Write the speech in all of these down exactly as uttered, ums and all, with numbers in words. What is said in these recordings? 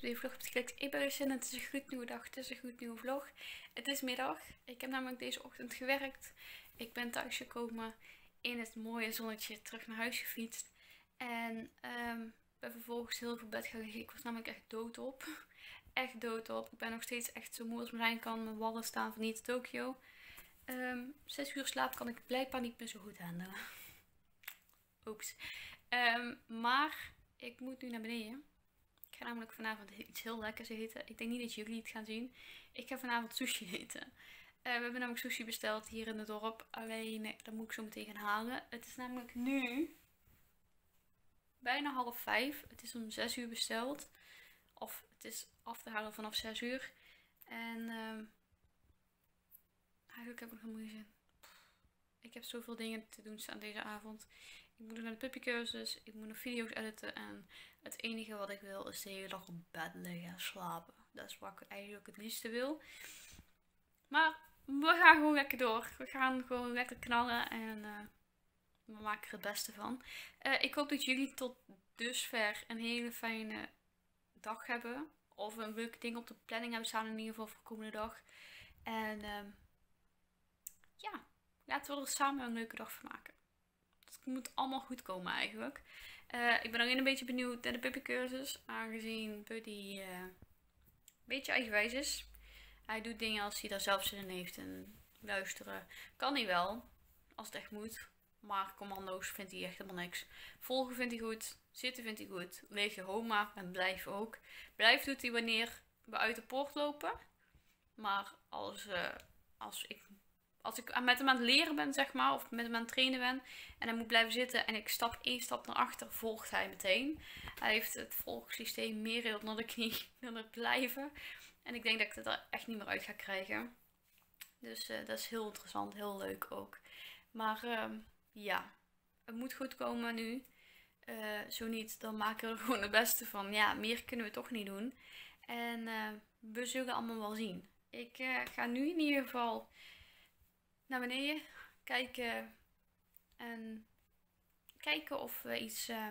deze vlog hebt geklikt. Ik ben Lucien en het is een goed nieuwe dag, het is een goed nieuwe vlog. Het is middag. Ik heb namelijk deze ochtend gewerkt. Ik ben thuis gekomen in het mooie zonnetje, terug naar huis gefietst. En um, ben vervolgens heel veel bed gaan liggen. Ik was namelijk echt doodop. Echt doodop. Ik ben nog steeds echt zo moe als mijn zijn kan. Mijn wallen staan van niet Tokio. Um, zes uur slaap kan ik blijkbaar niet meer zo goed handelen. Oeps. Um, maar ik moet nu naar beneden. Ik ga namelijk vanavond iets heel lekkers eten. Ik denk niet dat jullie het gaan zien. Ik ga vanavond sushi eten. Uh, we hebben namelijk sushi besteld hier in het dorp. Alleen, nee, dat moet ik zo meteen gaan halen. Het is namelijk nu bijna half vijf. Het is om zes uur besteld. Of het is af te halen vanaf zes uur. En uh, eigenlijk heb ik nog helemaal geen zin. Ik heb zoveel dingen te doen staan deze avond. Ik moet naar de puppycursus. Ik moet nog video's editen. En het enige wat ik wil is de hele dag op bed liggen en slapen. Dat is wat ik eigenlijk het liefste wil. Maar we gaan gewoon lekker door. We gaan gewoon lekker knallen. En uh, we maken er het beste van. Uh, ik hoop dat jullie tot dusver een hele fijne dag hebben. Of een leuke ding op de planning hebben staan in ieder geval voor de komende dag. En uh, ja, laten we er samen een leuke dag van maken. Het moet allemaal goed komen eigenlijk. Uh, ik ben alleen een beetje benieuwd naar de puppycursus. Aangezien Buddy uh, een beetje eigenwijs is. Hij doet dingen als hij daar zelf zin in heeft. En luisteren kan hij wel. Als het echt moet. Maar commando's vindt hij echt helemaal niks. Volgen vindt hij goed. Zitten vindt hij goed. Liggen, homa en blijf ook. Blijf doet hij wanneer we uit de poort lopen. Maar als, uh, als ik... Als ik met hem aan het leren ben, zeg maar, of met hem aan het trainen ben en hij moet blijven zitten en ik stap één stap naar achter, volgt hij meteen. Hij heeft het volgsysteem meer onder de knie dan het blijven. En ik denk dat ik het er echt niet meer uit ga krijgen. Dus uh, dat is heel interessant, heel leuk ook. Maar uh, ja, het moet goed komen nu. Uh, zo niet, dan maken we er gewoon het beste van. Ja, meer kunnen we toch niet doen. En uh, we zullen allemaal wel zien. Ik uh, ga nu in ieder geval naar beneden kijken en kijken of we iets, uh,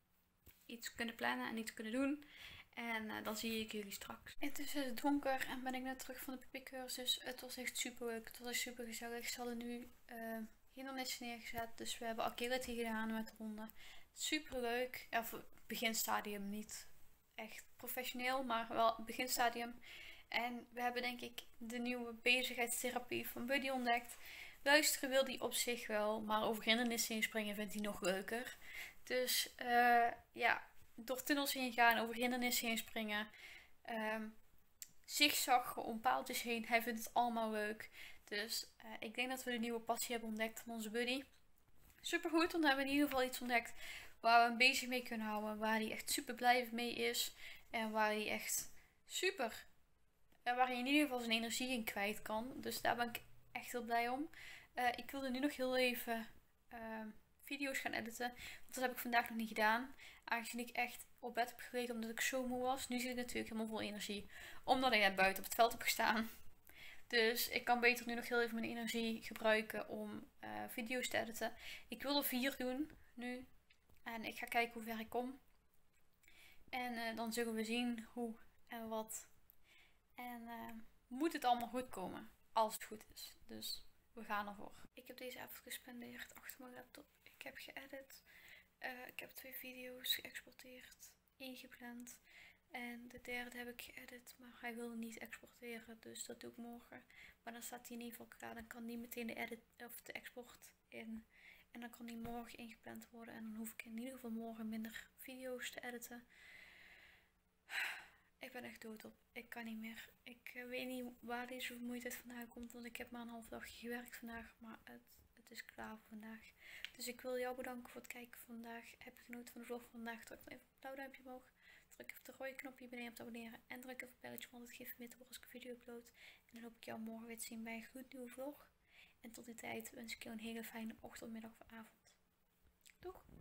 iets kunnen plannen en iets kunnen doen. En uh, dan zie ik jullie straks. Het is uh, donker en ben ik net terug van de puppycursus. Het was echt super leuk. Het was echt super gezellig. Ze hadden nu uh, hindernissen neergezet. Dus we hebben agility gedaan met de honden. Super leuk. Ja, voor het beginstadium niet echt professioneel, maar wel het beginstadium. En we hebben denk ik de nieuwe bezigheidstherapie van Buddy ontdekt. Luisteren wil hij op zich wel, maar over hindernissen heen springen vindt hij nog leuker. Dus uh, ja, door tunnels heen gaan, over hindernissen heen springen. Um, zigzaggen om paaltjes heen, hij vindt het allemaal leuk. Dus uh, ik denk dat we de nieuwe passie hebben ontdekt van onze Buddy. Supergoed, want we hebben in ieder geval iets ontdekt waar we hem bezig mee kunnen houden. Waar hij echt super blij mee is. En waar hij echt super... waar hij in ieder geval zijn energie in kwijt kan. Dus daar ben ik echt heel blij om. Uh, ik wilde nu nog heel even uh, video's gaan editen. Want dat heb ik vandaag nog niet gedaan. Aangezien ik echt op bed heb gelegen omdat ik zo moe was. Nu zit ik natuurlijk helemaal vol energie. Omdat ik net buiten op het veld heb gestaan. Dus ik kan beter nu nog heel even mijn energie gebruiken om uh, video's te editen. Ik wil er vier doen nu. En ik ga kijken hoe ver ik kom. En uh, dan zullen we zien hoe en wat. En uh, moet het allemaal goed komen. Als het goed is. Dus we gaan ervoor. Ik heb deze avond gespendeerd achter mijn laptop. Ik heb geëdit. Uh, ik heb twee video's geëxporteerd. Ingepland. En de derde heb ik geëdit. Maar hij wilde niet exporteren. Dus dat doe ik morgen. Maar dan staat hij in ieder geval klaar. Dan kan die meteen de edit of de export in. En dan kan die morgen ingepland worden. En dan hoef ik in ieder geval morgen minder video's te editen. Ik ben echt doodop. Ik kan niet meer. Ik uh, weet niet waar deze vermoeidheid vandaan komt. Want ik heb maar een half dagje gewerkt vandaag. Maar het, het is klaar voor vandaag. Dus ik wil jou bedanken voor het kijken vandaag. Heb je genoten van de vlog van vandaag? Druk dan even op het blauwe duimpje omhoog. Druk even op de rode knopje beneden om te abonneren. En druk even op het belletje, want het geeft me weten als ik een video upload. En dan hoop ik jou morgen weer te zien bij een goed nieuwe vlog. En tot die tijd wens ik jou een hele fijne ochtend, middag of avond. Doeg!